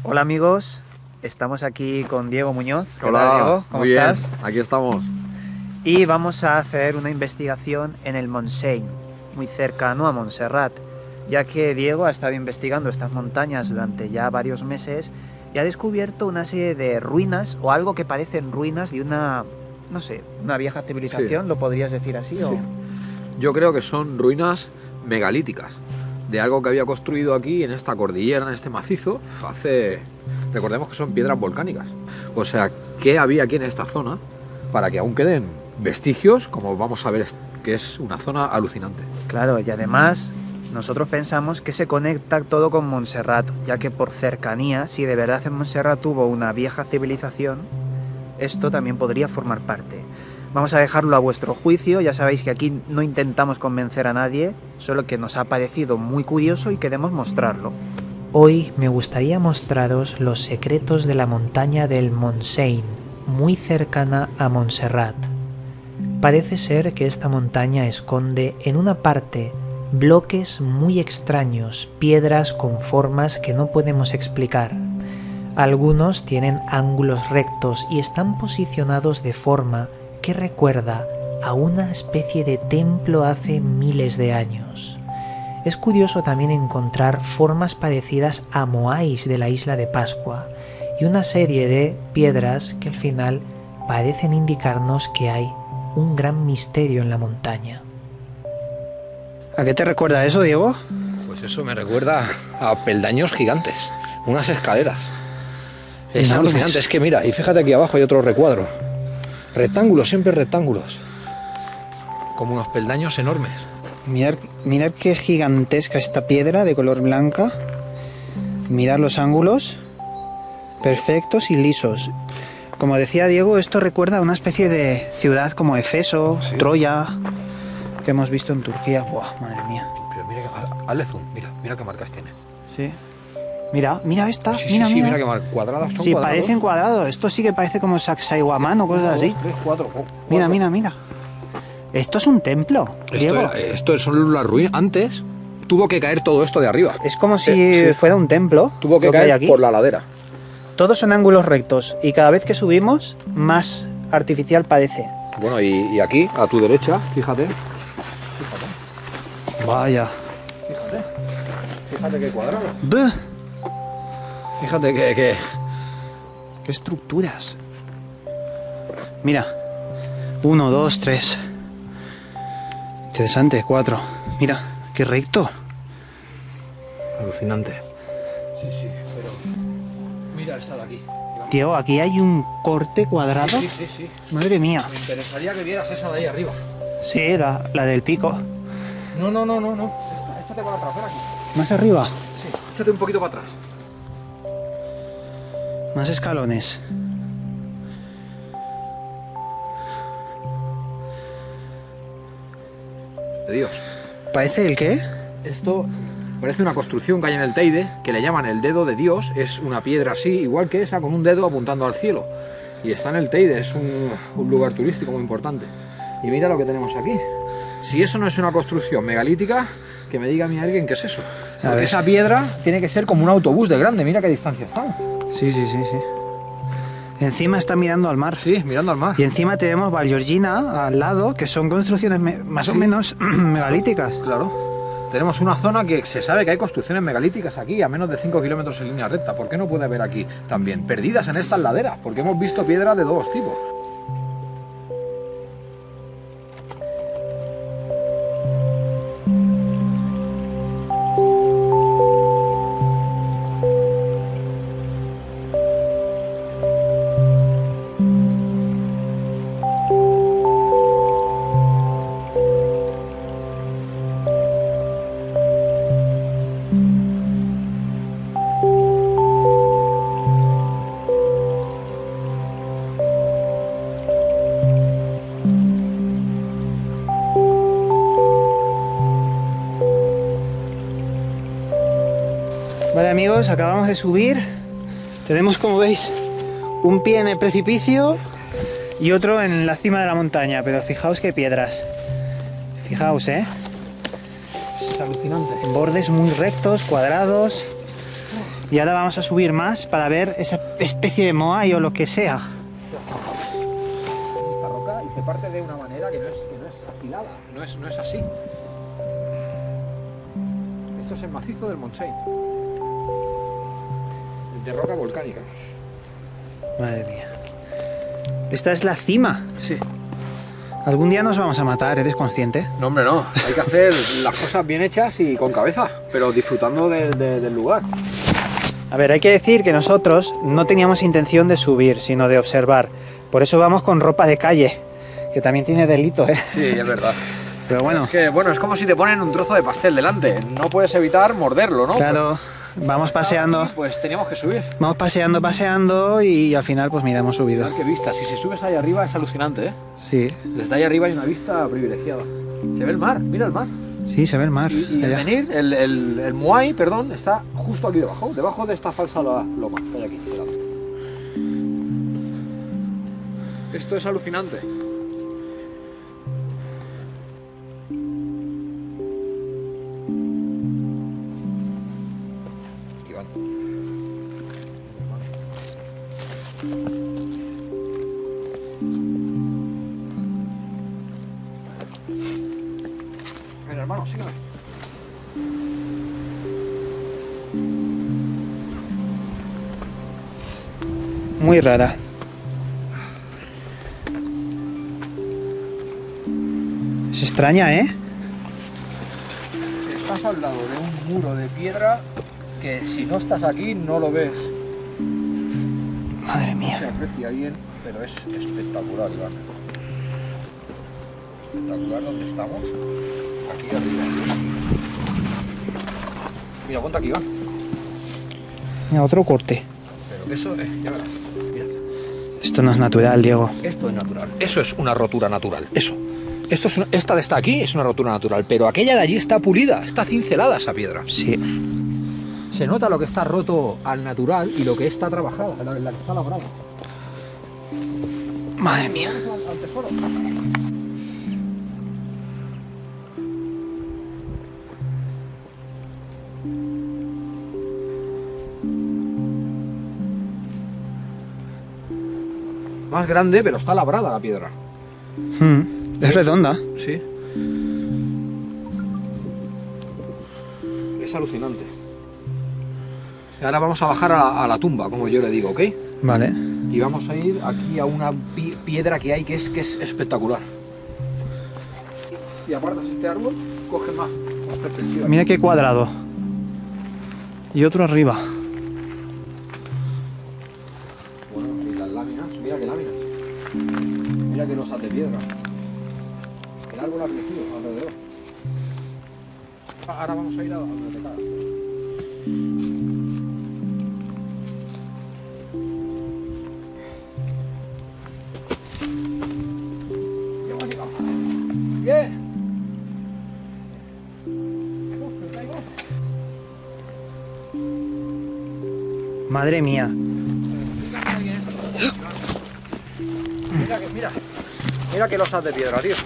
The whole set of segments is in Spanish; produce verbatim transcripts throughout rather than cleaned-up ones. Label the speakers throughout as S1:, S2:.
S1: Hola amigos, estamos aquí con Diego Muñoz.
S2: Hola,
S1: Hola Diego, ¿cómo
S2: muy
S1: estás?
S2: Bien. Aquí estamos.
S1: Y vamos a hacer una investigación en el Montseny, muy cercano a Montserrat, ya que Diego ha estado investigando estas montañas durante ya varios meses y ha descubierto una serie de ruinas o algo que parecen ruinas de una, no sé, una vieja civilización, sí. ¿Lo podrías decir así?
S2: Sí.
S1: ¿O?
S2: Yo creo que son ruinas megalíticas, de algo que había construido aquí en esta cordillera, en este macizo, hace... Recordemos que son piedras volcánicas. O sea, ¿qué había aquí en esta zona para que aún queden vestigios, como vamos a ver, que es una zona alucinante?
S1: Claro, y además nosotros pensamos que se conecta todo con Montserrat, ya que por cercanía, si de verdad en Montserrat hubo una vieja civilización, esto también podría formar parte. Vamos a dejarlo a vuestro juicio, ya sabéis que aquí no intentamos convencer a nadie, solo que nos ha parecido muy curioso y queremos mostrarlo. Hoy me gustaría mostraros los secretos de la montaña del Montseny, muy cercana a Montserrat. Parece ser que esta montaña esconde en una parte bloques muy extraños, piedras con formas que no podemos explicar. Algunos tienen ángulos rectos y están posicionados de forma que recuerda a una especie de templo hace miles de años. Es curioso también encontrar formas parecidas a moais de la isla de Pascua y una serie de piedras que al final parecen indicarnos que hay un gran misterio en la montaña. ¿A qué te recuerda eso, Diego?
S3: Pues eso me recuerda a peldaños gigantes, unas escaleras. Es
S1: Enormes.
S3: alucinante, es que mira, y fíjate aquí abajo hay otro recuadro. Rectángulos, siempre rectángulos. Como unos peldaños enormes.
S1: Mirad, mirad qué gigantesca esta piedra de color blanca. Mirad los ángulos. Perfectos y lisos. Como decía Diego, esto recuerda a una especie de ciudad como Efeso, sí. Troya, que hemos visto en Turquía. Buah, madre mía.
S3: Pero mira, hazle zoom, mira, mira qué marcas tiene.
S1: Sí. Mira, mira esta,
S3: sí,
S1: mira,
S3: sí,
S1: mira.
S3: Sí, mira qué marcas, cuadradas son
S1: Sí,
S3: cuadrados.
S1: parecen cuadrados. Esto sí que parece como Sacsayhuamán o cosas así.
S3: Dos, tres, cuatro, cuatro.
S1: Mira, mira, mira. Esto es un templo,
S3: esto,
S1: Diego.
S3: era, esto son las ruinas. Antes tuvo que caer todo esto de arriba.
S1: Es como si
S3: eh, sí.
S1: fuera un templo.
S3: Tuvo que caer
S1: aquí.
S3: por la ladera.
S1: Todos son ángulos rectos y cada vez que subimos, más artificial parece.
S3: Bueno, y, y aquí, a tu derecha, fíjate. Fíjate.
S1: Vaya.
S3: Fíjate. Fíjate qué cuadrado.
S1: Buh.
S3: Fíjate que, que...
S1: Qué estructuras. Mira. Uno, dos, tres. Interesante, cuatro. Mira, qué recto.
S3: Alucinante. Sí, sí, pero... Mira esta de aquí.
S1: Tío, aquí hay un corte cuadrado.
S3: Sí, sí, sí, sí.
S1: Madre mía.
S3: Me interesaría que vieras esa de ahí arriba.
S1: Sí, la, la del pico.
S3: No, no, no, no, no. Esta, échate para atrás, ven aquí.
S1: ¿Más arriba?
S3: Sí, échate un poquito para atrás.
S1: Más escalones.
S3: De Dios.
S1: ¿Parece el qué?
S3: Esto parece una construcción que hay en el Teide, que le llaman el dedo de Dios. Es una piedra así, igual que esa, con un dedo apuntando al cielo. Y está en el Teide, es un, un lugar turístico muy importante. Y mira lo que tenemos aquí. Si eso no es una construcción megalítica, que me diga a mí alguien qué es eso. Porque esa piedra tiene que ser como un autobús de grande, mira qué distancia están.
S1: Sí, sí, sí, sí. Encima está mirando al mar.
S3: Sí, mirando al mar.
S1: Y encima tenemos Vallgorguina al lado, que son construcciones más sí. o menos megalíticas.
S3: Claro. Tenemos una zona que se sabe que hay construcciones megalíticas aquí, a menos de cinco kilómetros en línea recta. ¿Por qué no puede haber aquí también? Perdidas en estas laderas, porque hemos visto piedras de dos tipos.
S1: Vale amigos, acabamos de subir. Tenemos, como veis, un pie en el precipicio y otro en la cima de la montaña, pero fijaos qué piedras. Fijaos, ¿eh?
S3: Es alucinante.
S1: Bordes muy rectos, cuadrados. Y ahora vamos a subir más para ver esa especie de moai o lo que sea.
S3: Esta roca y se parte de una manera que no es, que no es afilada, no es, no es así. Esto es el macizo del Montseny, de roca volcánica.
S1: Madre mía. Esta es la cima.
S3: Sí.
S1: Algún día nos vamos a matar, ¿eres consciente?
S3: No, hombre, no. Hay que hacer las cosas bien hechas y con cabeza, pero disfrutando de, de, del lugar.
S1: A ver, hay que decir que nosotros no teníamos intención de subir, sino de observar. Por eso vamos con ropa de calle, que también tiene delito, ¿eh?
S3: Sí, es verdad.
S1: Pero bueno.
S3: Es que, bueno, es como si te ponen un trozo de pastel delante. No puedes evitar morderlo, ¿no?
S1: Claro, vamos paseando.
S3: Aquí, pues teníamos que subir.
S1: Vamos paseando, paseando y al final pues mira, hemos subido.
S3: Mirad qué vista. Si se subes ahí arriba es alucinante, ¿eh?
S1: Sí.
S3: Desde ahí arriba hay una vista privilegiada. Se ve el mar, mira el mar.
S1: Sí, se ve el mar.
S3: Y, y el
S1: allá.
S3: venir, el, el, el Moai, perdón, está justo aquí debajo, debajo de esta falsa loma que hay aquí. Mirad. Esto es alucinante. Aquí van. Ven, hermano, sígueme.
S1: Muy rara. Es extraña, ¿eh?
S3: Estás al lado de un muro de piedra que si no estás aquí no lo ves.
S1: Madre
S3: Se
S1: mía.
S3: aprecia bien, pero es espectacular, Iván. Espectacular donde estamos. Aquí arriba. Mira, ponte aquí, Iván.
S1: Mira, otro corte.
S3: Pero eso, eh, ya verás. Mira.
S1: Esto no es natural, Diego.
S3: Esto es natural. Eso es una rotura natural. Eso. Esto es una- esta de esta aquí es una rotura natural, pero aquella de allí está pulida, está cincelada esa piedra.
S1: Sí.
S3: Se nota lo que está roto al natural y lo que está trabajada, la, la que está labrada.
S1: Madre mía.
S3: Al tesoro. Más grande, pero está labrada la piedra.
S1: Hmm, Es redonda.
S3: Sí. Es alucinante. Y ahora vamos a bajar a, a la tumba, como yo le digo, ¿ok?
S1: Vale.
S3: Y vamos a ir aquí a una pi- piedra que hay que es, que es espectacular. Si apartas este árbol, coge más, más perspectiva.
S1: Mira qué cuadrado. Y otro arriba.
S3: Bueno, y las láminas, mira qué láminas. Mira que losas de piedra. El árbol ha crecido alrededor. Ahora vamos a ir a donde te cagas. Bien.
S1: Madre mía.
S3: Mira que, mira, mira que losas de piedra, tío.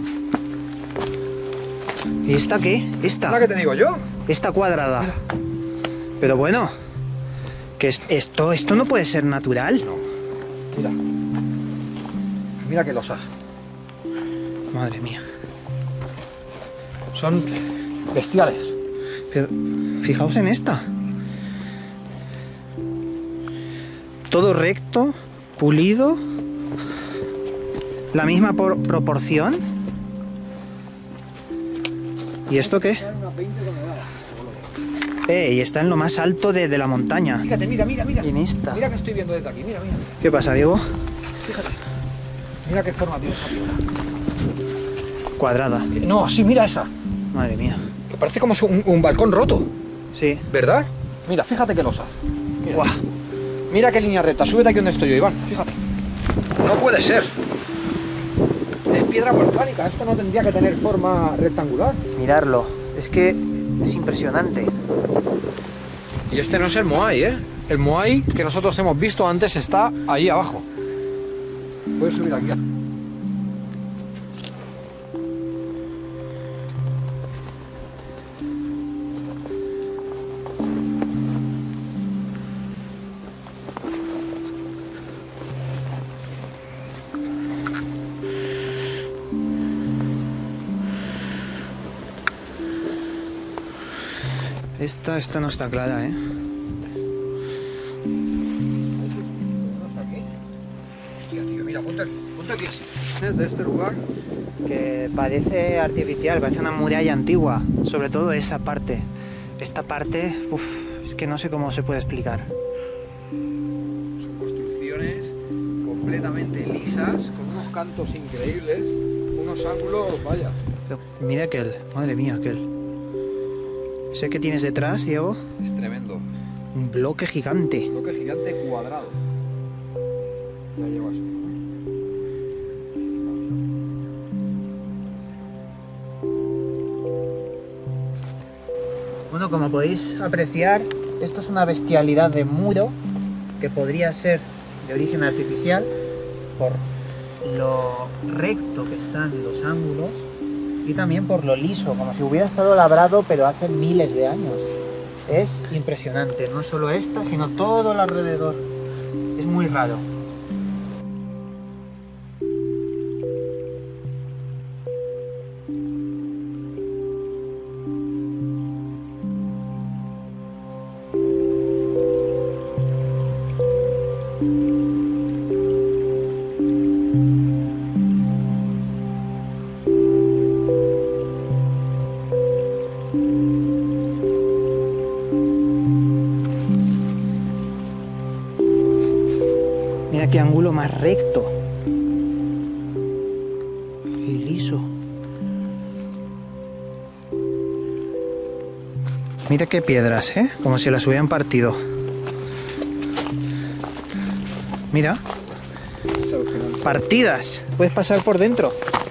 S1: ¿Y esta qué?
S3: ¿Sabes
S1: Esta.
S3: qué te digo yo?
S1: Esta cuadrada. Pero bueno. Que es- esto, esto no puede ser natural.
S3: Mira. Mira que losas.
S1: Madre mía.
S3: Son bestiales.
S1: Pero fijaos en esta. Todo recto, pulido. La misma por- proporción. ¿Y esto qué? Eh, y está en lo más alto de, de la montaña.
S3: Fíjate, mira, mira, mira.
S1: Y en esta.
S3: Mira que estoy viendo desde aquí, mira, mira.
S1: ¿Qué pasa, Diego?
S3: Fíjate. Mira qué forma tiene esa piedra.
S1: Cuadrada.
S3: No, sí, mira esa.
S1: Madre mía.
S3: Que parece como un, un balcón roto,
S1: Sí.
S3: ¿verdad? Mira, fíjate qué losa. Mira.
S1: Guau.
S3: Mira qué línea recta. Súbete aquí donde estoy yo, Iván. Fíjate. No puede ser. Es piedra volcánica. Esto no tendría que tener forma rectangular.
S1: Mirarlo. Es que es impresionante.
S3: Y este no es el Moai, ¿eh? El Moai que nosotros hemos visto antes está ahí abajo. Puedes subir aquí.
S1: Esta, esta no está clara, ¿eh?
S3: Hostia, tío, mira, ponte aquí, ponte aquí así. Es de este lugar.
S1: Que parece artificial, parece una muralla antigua. Sobre todo esa parte. Esta parte, uff, es que no sé cómo se puede explicar.
S3: Son construcciones completamente lisas, con unos cantos increíbles, unos ángulos, vaya.
S1: Mira aquel, madre mía, aquel. Ese que tienes detrás, Diego,
S3: Es tremendo.
S1: un bloque gigante.
S3: Bloque gigante cuadrado. Ya llego así.
S1: Bueno, como podéis apreciar, esto es una bestialidad de muro que podría ser de origen artificial por lo recto que están los ángulos y también por lo liso, como si hubiera estado labrado pero hace miles de años. Es impresionante, no solo esta, sino todo el alrededor. Es muy raro. Mira qué ángulo más recto y liso. Mira qué piedras, ¿eh? Como si las hubieran partido. Mira. Partidas. Puedes pasar por dentro.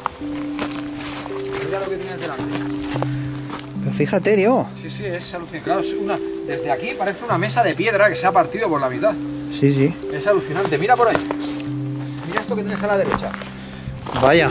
S3: Mira lo que tienes delante.
S1: Pero fíjate, Diego.
S3: Sí, sí, es alucinante. Claro, es una... desde aquí parece una mesa de piedra que se ha partido por la mitad.
S1: Sí, sí.
S3: Es alucinante. Mira por ahí. Mira esto que tienes a la derecha.
S1: Vaya.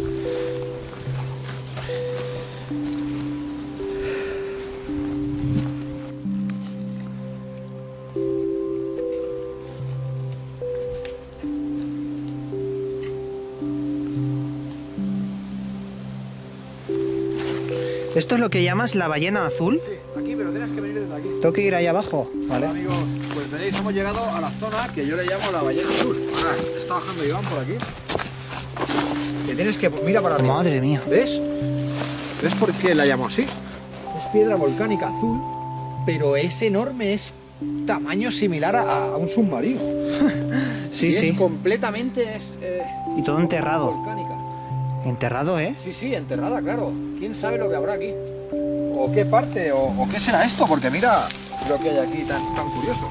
S1: ¿Esto es lo que llamas la ballena azul?
S3: Sí, aquí, pero tienes que venir desde aquí.
S1: Tengo que ir ahí abajo, ¿vale?
S3: Hola, amigos, pues veréis, hemos llegado a la zona que yo le llamo la ballena azul. Ahora está bajando Iván por aquí. Que tienes que... mira para arriba.
S1: Madre mía.
S3: ¿Ves? ¿Ves por qué la llamo así? Es piedra volcánica azul, pero es enorme, es tamaño similar a, a un submarino.
S1: Sí,
S3: y
S1: sí.
S3: Es completamente... Es, eh,
S1: Y todo enterrado.
S3: volcánica.
S1: Enterrado, ¿eh?
S3: Sí, sí, enterrada, claro. ¿Quién sabe lo que habrá aquí? ¿O qué parte? ¿O, o qué será esto? Porque mira lo que hay aquí tan, tan curioso.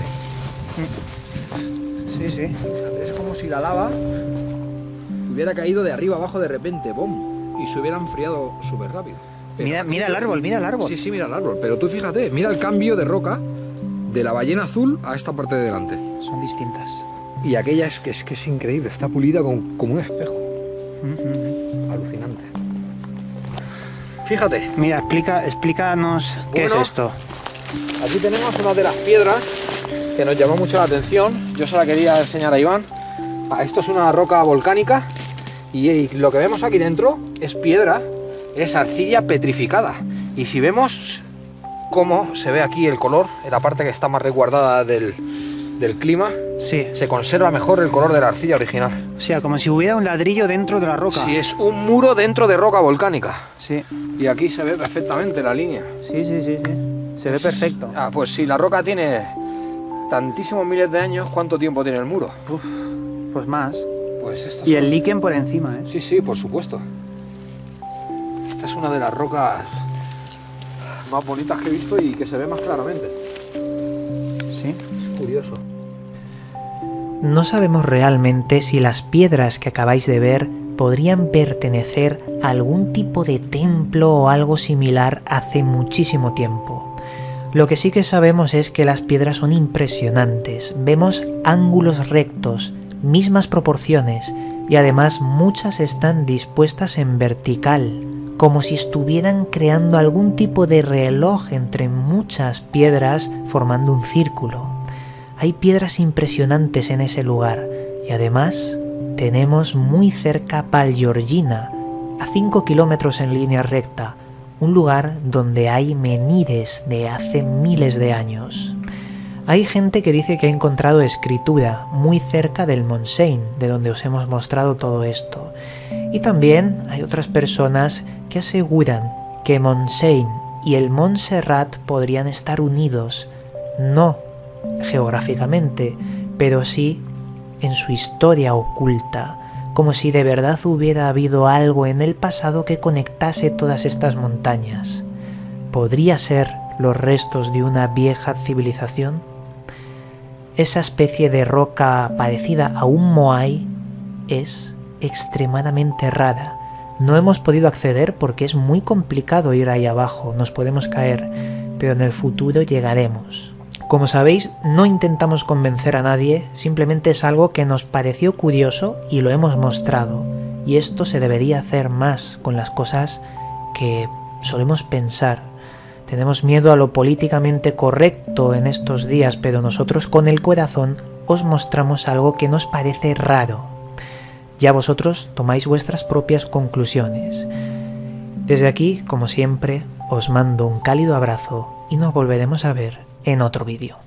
S3: Fíjate.
S1: Sí, sí.
S3: Fíjate, es como si la lava hubiera caído de arriba abajo de repente, ¡bom! Y se hubiera enfriado súper rápido. Pero
S1: Mira,
S3: aquí-
S1: mira el árbol, mira el árbol.
S3: Sí, sí, mira el árbol. Pero tú fíjate, mira el cambio de roca de la ballena azul a esta parte de delante.
S1: Son distintas.
S3: Y aquella es que es, que es increíble, está pulida como, como un espejo.
S1: Ujú.
S3: Alucinante. Fíjate,
S1: Mira, explica, explícanos qué
S3: Bueno.
S1: es esto.
S3: aquí tenemos una de las piedras que nos llamó mucho la atención. Yo se la quería enseñar a Iván. Ah, esto es una roca volcánica y, y lo que vemos aquí dentro es piedra, es arcilla petrificada. Y si vemos cómo se ve aquí el color, en la parte que está más resguardada del, del clima,
S1: Sí.
S3: se conserva mejor el color de la arcilla original.
S1: O sea, como si hubiera un ladrillo dentro de la roca.
S3: Si es un muro dentro de roca volcánica.
S1: Sí,
S3: Y aquí se ve perfectamente la línea.
S1: sí, sí, sí, sí. Se ve perfecto.
S3: Ah, pues si la roca tiene tantísimos miles de años, ¿cuánto tiempo tiene el muro?
S1: Uf, pues más.
S3: Pues esto
S1: Y el líquen por encima, ¿eh?
S3: Sí, sí, por supuesto. Esta es una de las rocas más bonitas que he visto y que se ve más claramente.
S1: Sí.
S3: Es curioso.
S4: No sabemos realmente si las piedras que acabáis de ver podrían pertenecer a algún tipo de templo o algo similar hace muchísimo tiempo. Lo que sí que sabemos es que las piedras son impresionantes, vemos ángulos rectos, mismas proporciones y además muchas están dispuestas en vertical, como si estuvieran creando algún tipo de reloj entre muchas piedras formando un círculo. Hay piedras impresionantes en ese lugar y además tenemos muy cerca Val Giorgina, a cinco kilómetros en línea recta, un lugar donde hay menhires de hace miles de años. Hay gente que dice que ha encontrado escritura muy cerca del Montseny, de donde os hemos mostrado todo esto. Y también hay otras personas que aseguran que Montseny y el Montserrat podrían estar unidos, no geográficamente, pero sí en su historia oculta, como si de verdad hubiera habido algo en el pasado que conectase todas estas montañas. ¿Podría ser los restos de una vieja civilización? Esa especie de roca parecida a un moai es extremadamente rara. No hemos podido acceder porque es muy complicado ir ahí abajo, nos podemos caer, pero en el futuro llegaremos. Como sabéis, no intentamos convencer a nadie, simplemente es algo que nos pareció curioso y lo hemos mostrado. Y esto se debería hacer más con las cosas que solemos pensar. Tenemos miedo a lo políticamente correcto en estos días, pero nosotros con el corazón os mostramos algo que nos parece raro. Ya vosotros tomáis vuestras propias conclusiones. Desde aquí, como siempre, os mando un cálido abrazo y nos volveremos a ver en otro vídeo.